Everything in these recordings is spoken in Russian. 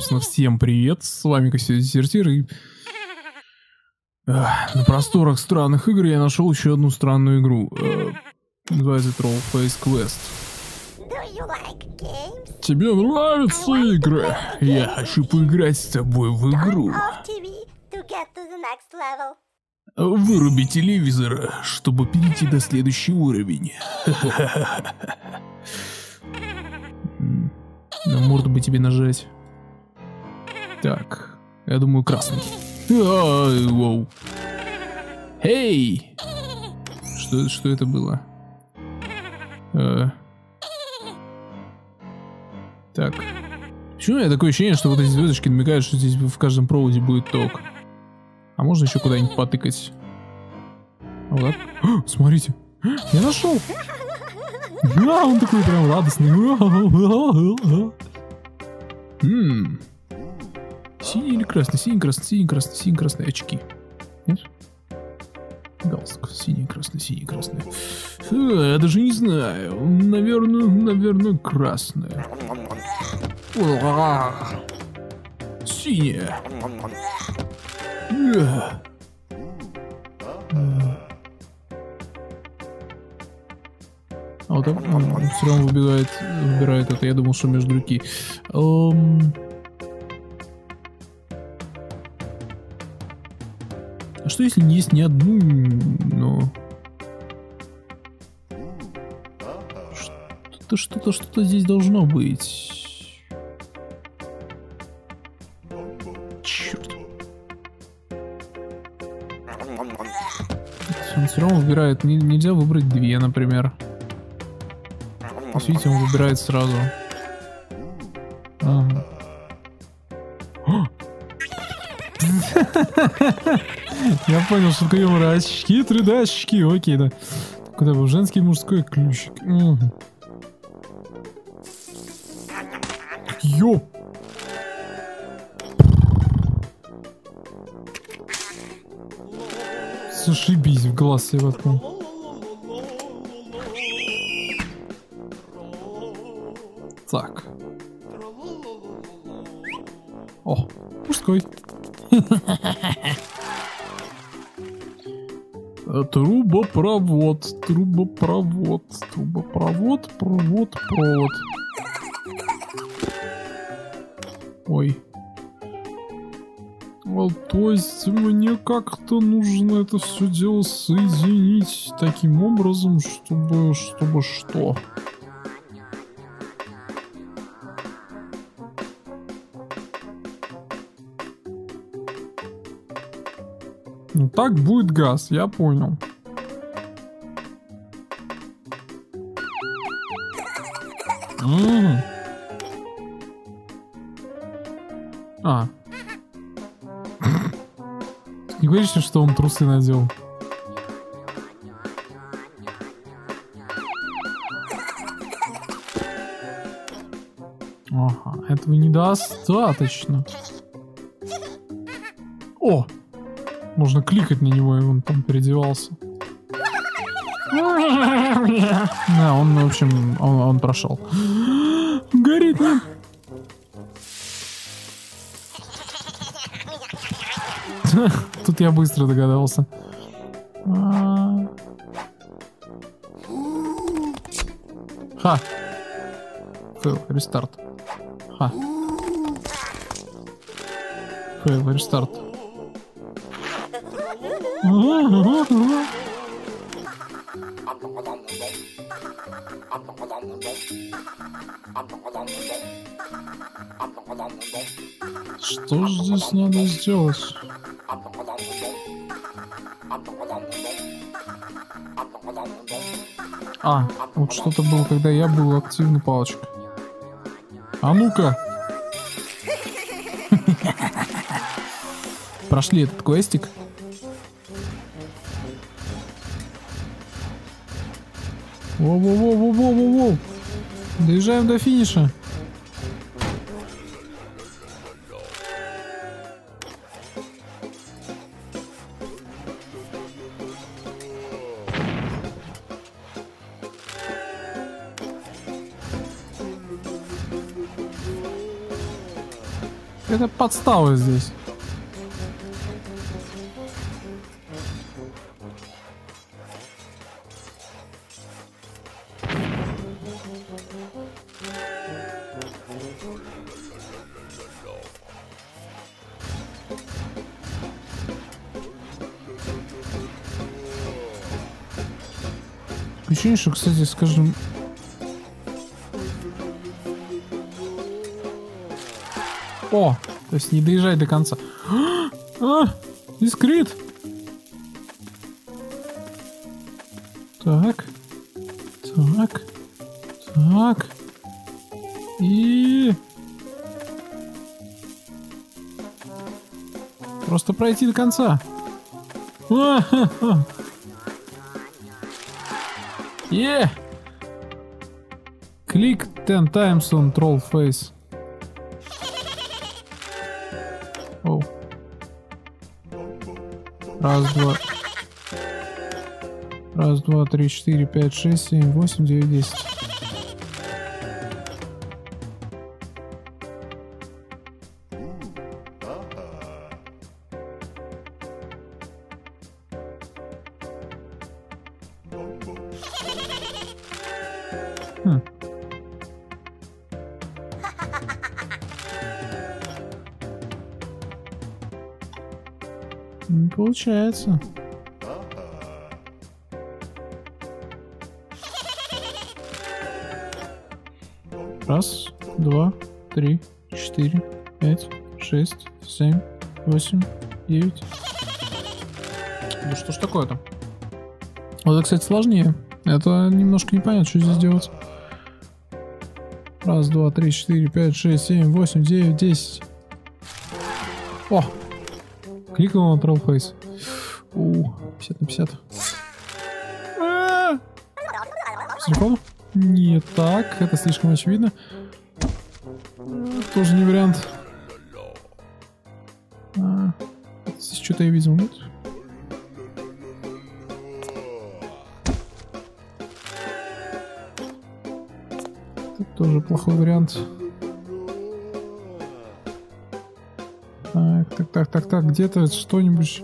собственно, всем привет, с вами Кассио Дезертир, и... на просторах странных игр я нашел еще одну странную игру. Называется Trollface Quest. Тебе нравятся игры? Я хочу поиграть с тобой в игру. Выруби телевизор, чтобы перейти до следующего уровня. На морду бы тебе нажать. Так, я думаю, красный. Воу. Эй! Что это было? Так. Почему у меня такое ощущение, что вот эти звездочки намекают, что здесь в каждом проводе будет ток? А можно еще куда-нибудь потыкать? Вот так. Смотрите. Я нашел. Он такой прям радостный. Синий или красный? Синий, красный, синий, красный, синий, красный. Очки. Нет? Галстук. Синий, красный, синий, красный. Я даже не знаю. Наверное, красная. Синяя. А вот так он все равно выбирает это. Я думал, что между руки. А что если не есть ни одну, но... Что-то здесь должно быть. Черт. Он все равно выбирает. Нельзя выбрать две, например. Видите, он выбирает сразу. Ага. Я понял, что такое юмор. Очки, 3D очки, окей, да. Куда бы? Женский, мужской ключик. Ёп! Зашибись, в глаз себе воткнул. Так. О, мужской. Трубопровод. Провод. Ой. То есть мне как-то нужно это все дело соединить таким образом, чтобы что? Ну так будет газ, я понял. Не говорите, что он трусы надел. Ага, этого недостаточно. О! Можно кликать на него, и он там переодевался. Да, он, в общем, он прошел. Горит, да? Тут я быстро догадался. Ха. Фейл, рестарт. Ха. Фейл, рестарт. Что же здесь надо сделать? Вот что-то было, когда я был активной палочкой. А ну-ка! Прошли этот квестик. Воу-воу-воу-воу-воу-воу! Доезжаем до финиша. Это подстава здесь. Ощущение, что, кстати, скажем... О! То есть не доезжай до конца. Искрит! Так. Так. Так. И... Просто пройти до конца. Yeah! Click 10 times on troll face. Оу. Раз, два. Раз, два, три, четыре, пять, шесть, семь, восемь, девять, десять. Не получается. Раз, два, три, четыре, пять, шесть, семь, восемь, девять. Да что ж такое-то? Вот это, кстати, сложнее. Это немножко непонятно, что здесь делать. Раз, два, три, четыре, пять, шесть, семь, восемь, девять, десять. О! Кликнул на Troll Face. 50 на 50. С телефона? Не так, это слишком очевидно. Тоже не вариант. Здесь что-то я видел, нет? Это тоже плохой вариант. Так, где-то что-нибудь.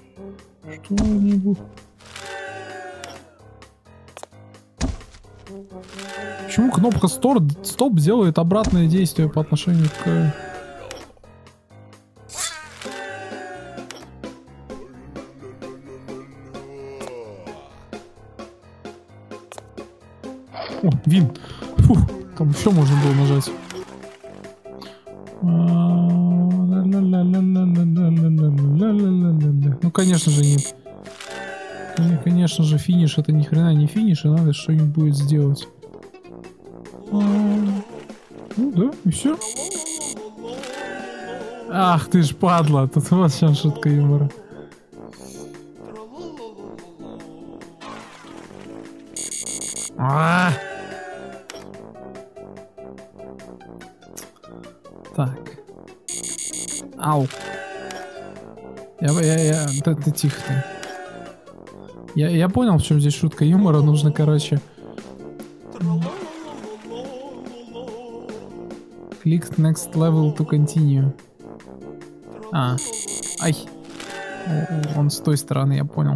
Почему кнопка стоп делает обратное действие по отношению к... О, вин. Фух, там еще можно было нажать. Ну, конечно же, нет. Конечно же, финиш это ни хрена не финиш, и надо что-нибудь будет сделать. Ну да, и все. Ах ты ж падла, тут вот сейчас шутка юмора. Так. Ау. Ты тихо ты. Я понял, в чем здесь шутка юмора. Нужно, короче... Click next level to continue. Ай. Он с той стороны, я понял.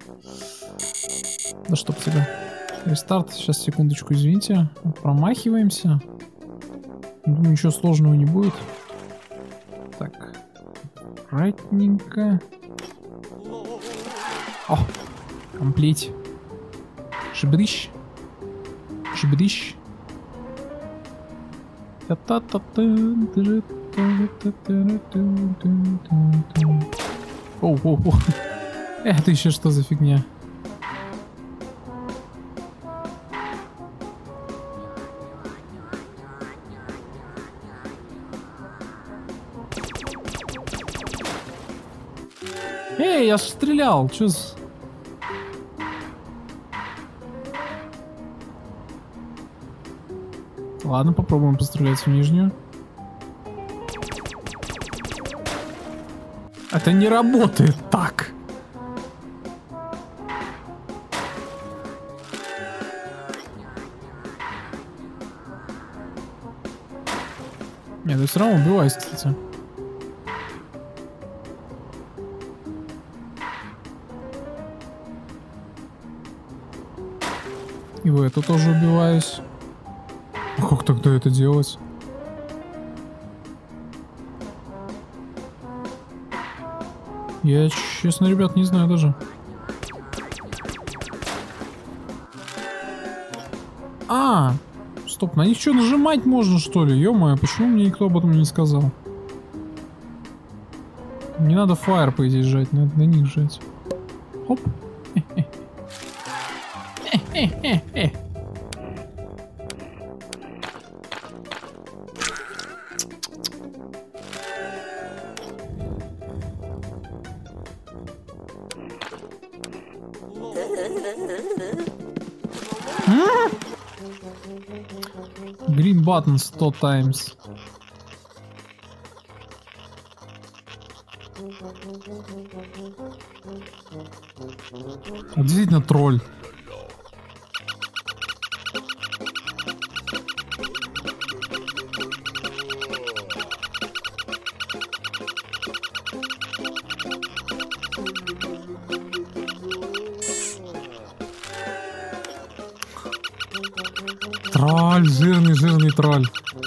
Да чтоб тебя. Рестарт. Сейчас, секундочку, извините. Промахиваемся. Думаю, ничего сложного не будет. Так. Аккуратненько. О! Комплить. Шибрищ. Шибрищ. Оу. Это еще что за фигня? Эй, я ж стрелял, чё с... Ладно, попробуем пострелять в нижнюю. Это не работает так. Нет, я все равно убиваюсь, кстати. И в эту тоже убиваюсь. А как тогда это делать? Я, честно, ребят, не знаю даже. А, стоп, на них что, нажимать можно, что ли? Ё-моё, почему мне никто об этом не сказал? Не надо Fire, по идее, жать, надо на них жать. Хоп. Green button 100 times. А действительно тролль. Тролль, жирный тролль.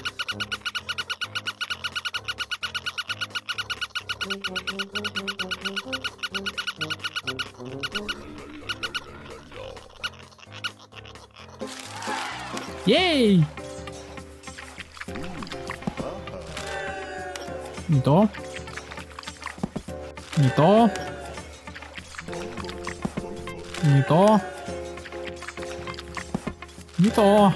Ей! Не то. Не то. Не то. Не то.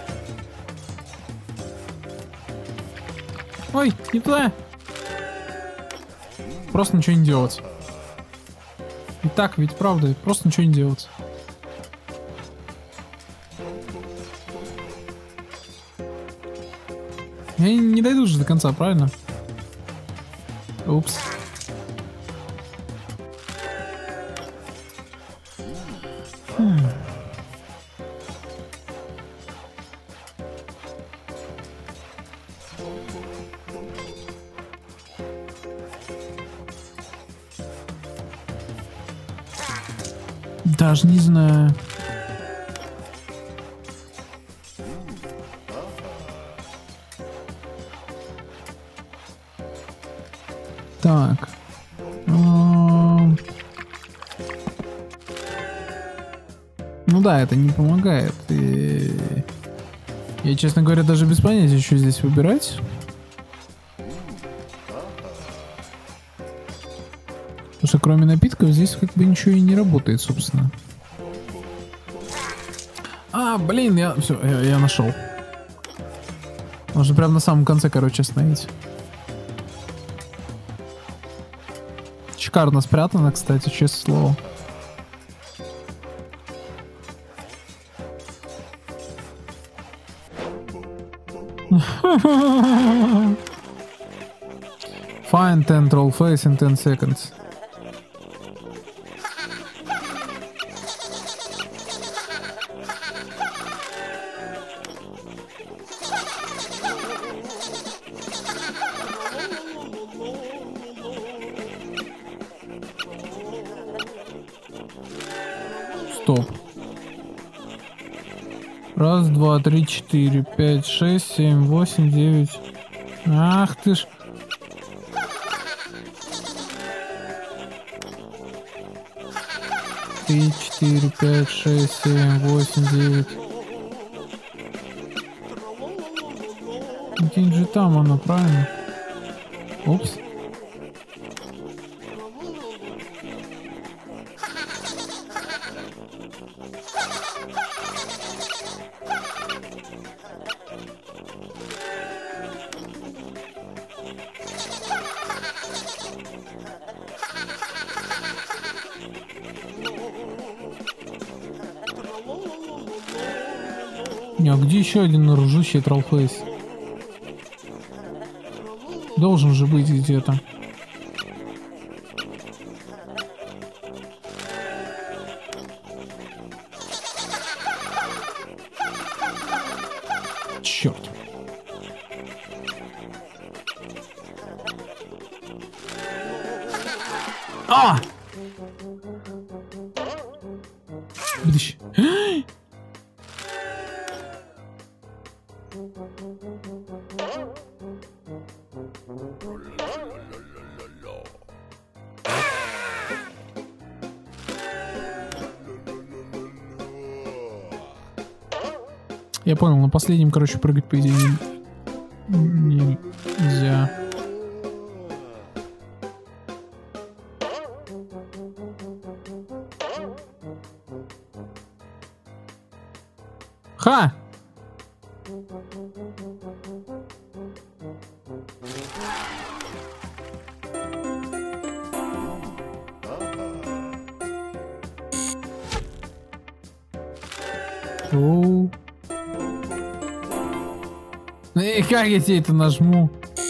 Ой, не туда. Просто ничего не делать. И так, ведь правда, просто ничего не делать. Я не дойду же до конца, правильно? Упс. Даже не знаю. Так. Ну да, это не помогает. И... Я, честно говоря, даже без понятия, что здесь выбирать. Потому что кроме напитков здесь как бы ничего и не работает, собственно. А, блин, я нашел. Можно прямо на самом конце, короче, остановить. Шикарно спрятано, кстати, честное слово. Find 10 troll face in 10 seconds. Стоп. Раз, два, три, четыре, пять, шесть, семь, восемь, девять. Ах ты ж. Три, четыре, пять, шесть, семь, восемь, девять. Где же там она, правильно? Упс. А где еще один ржущий троллфейс? Должен же быть где-то. Черт. А! Бдыщ. Я понял, на последнем, короче, прыгать, по идее, нельзя. Ха! Оу. Как я тебе это нажму?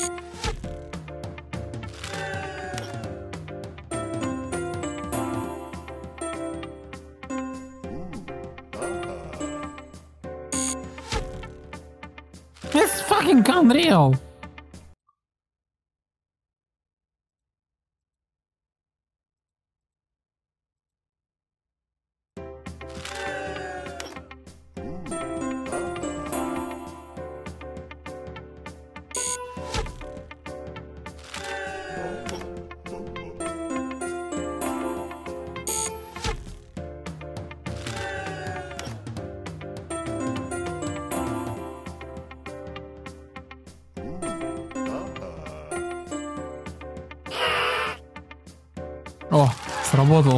It's fucking unreal. О, сработало.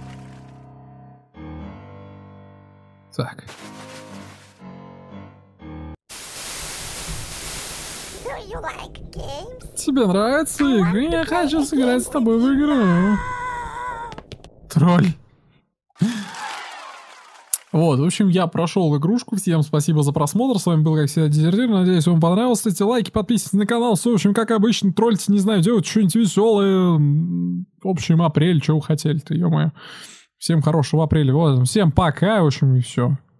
Так. Тебе нравятся игры? Я хочу сыграть с тобой в игру. Тролль. Вот, в общем, я прошел игрушку. Всем спасибо за просмотр. С вами был, как всегда, Дезертир. Надеюсь, вам понравилось. Ставьте лайки, подписывайтесь на канал. Все, в общем, как обычно, тролльте, не знаю, делать что-нибудь веселое. В общем, апрель, что вы хотели-то, ё-моё. Всем хорошего апреля. Вот, всем пока, в общем, и все.